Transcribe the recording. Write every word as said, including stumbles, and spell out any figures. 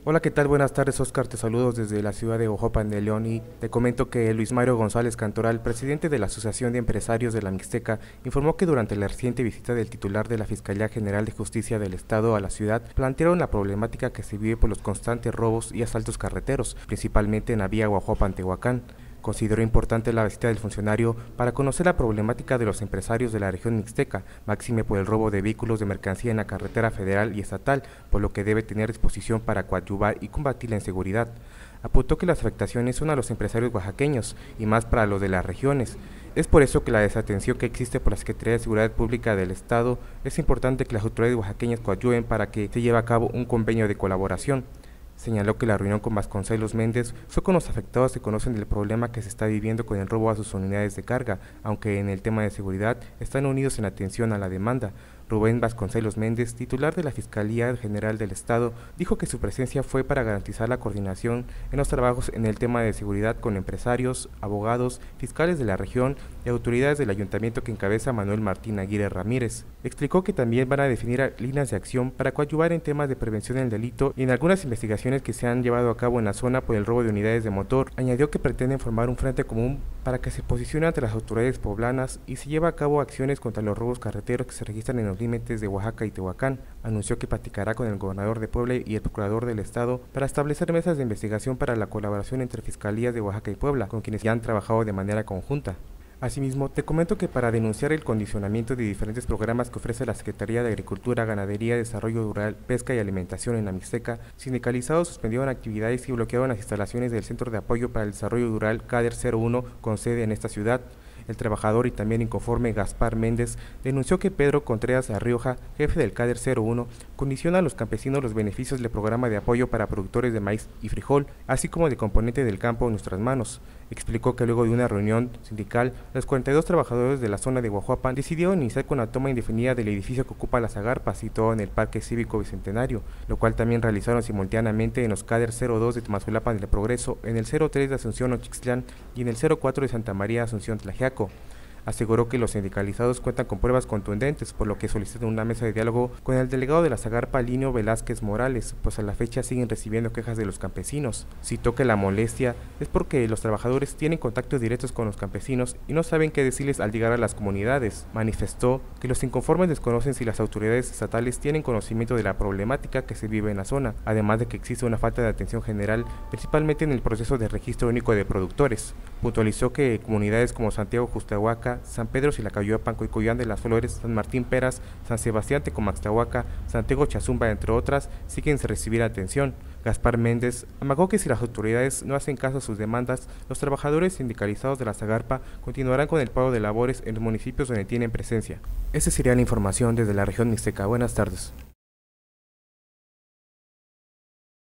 Hola, ¿qué tal? Buenas tardes, Oscar. Te saludo desde la ciudad de Ojopan de León y te comento que Luis Mario González Cantoral, presidente de la Asociación de Empresarios de la Mixteca, informó que durante la reciente visita del titular de la Fiscalía General de Justicia del Estado a la ciudad, plantearon la problemática que se vive por los constantes robos y asaltos carreteros, principalmente en la vía Oaxaca-Tehuacán. Consideró importante la visita del funcionario para conocer la problemática de los empresarios de la región mixteca, máxime por el robo de vehículos de mercancía en la carretera federal y estatal, por lo que debe tener disposición para coadyuvar y combatir la inseguridad. Apuntó que las afectaciones son a los empresarios oaxaqueños y más para los de las regiones. Es por eso que la desatención que existe por la Secretaría de Seguridad Pública del Estado es importante que las autoridades oaxaqueñas coadyuven para que se lleve a cabo un convenio de colaboración. Señaló que la reunión con Vasconcelos Méndez fue con los afectados que conocen del problema que se está viviendo con el robo a sus unidades de carga, aunque en el tema de seguridad están unidos en atención a la demanda. Rubén Vasconcelos Méndez, titular de la Fiscalía General del Estado, dijo que su presencia fue para garantizar la coordinación en los trabajos en el tema de seguridad con empresarios, abogados, fiscales de la región y autoridades del ayuntamiento que encabeza Manuel Martín Aguirre Ramírez. Explicó que también van a definir líneas de acción para coadyuvar en temas de prevención del delito y en algunas investigaciones que se han llevado a cabo en la zona por el robo de unidades de motor. Añadió que pretenden formar un frente común para que se posicione ante las autoridades poblanas y se lleve a cabo acciones contra los robos carreteros que se registran en los límites de Oaxaca y Tehuacán. Anunció que platicará con el gobernador de Puebla y el procurador del estado para establecer mesas de investigación para la colaboración entre fiscalías de Oaxaca y Puebla, con quienes ya han trabajado de manera conjunta. Asimismo, te comento que para denunciar el condicionamiento de diferentes programas que ofrece la Secretaría de Agricultura, Ganadería, Desarrollo Rural, Pesca y Alimentación en la Mixteca, sindicalizados suspendieron actividades y bloquearon las instalaciones del Centro de Apoyo para el Desarrollo Rural CADER cero uno con sede en esta ciudad. El trabajador y también inconforme Gaspar Méndez denunció que Pedro Contreras Arrioja, jefe del CADER cero uno, condiciona a los campesinos los beneficios del programa de apoyo para productores de maíz y frijol, así como de componente del campo en nuestras manos. Explicó que luego de una reunión sindical, los cuarenta y dos trabajadores de la zona de Oaxaca decidieron iniciar con la toma indefinida del edificio que ocupa las agarpas situado en el Parque Cívico Bicentenario, lo cual también realizaron simultáneamente en los CADER cero dos de Tamazulapan del Progreso, en el cero tres de Asunción Ochitlán y en el cero cuatro de Santa María Asunción Tlaxiaco. Aseguró que los sindicalizados cuentan con pruebas contundentes, por lo que solicitan una mesa de diálogo con el delegado de la Zagarpa, Linio Velázquez Morales, pues a la fecha siguen recibiendo quejas de los campesinos. Citó que la molestia es porque los trabajadores tienen contactos directos con los campesinos y no saben qué decirles al llegar a las comunidades. Manifestó que los inconformes desconocen si las autoridades estatales tienen conocimiento de la problemática que se vive en la zona, además de que existe una falta de atención general, principalmente en el proceso de registro único de productores. Puntualizó que comunidades como Santiago Justahuaca, San Pedro Silacayoapan, Coycoyán de las Flores, San Martín Peras, San Sebastián Tecomaxtlahuaca, Santiago Chazumba, entre otras, siguen sin recibir atención. Gaspar Méndez amagó que si las autoridades no hacen caso a sus demandas, los trabajadores sindicalizados de la Zagarpa continuarán con el pago de labores en los municipios donde tienen presencia. Esa sería la información desde la región mixteca. Buenas tardes.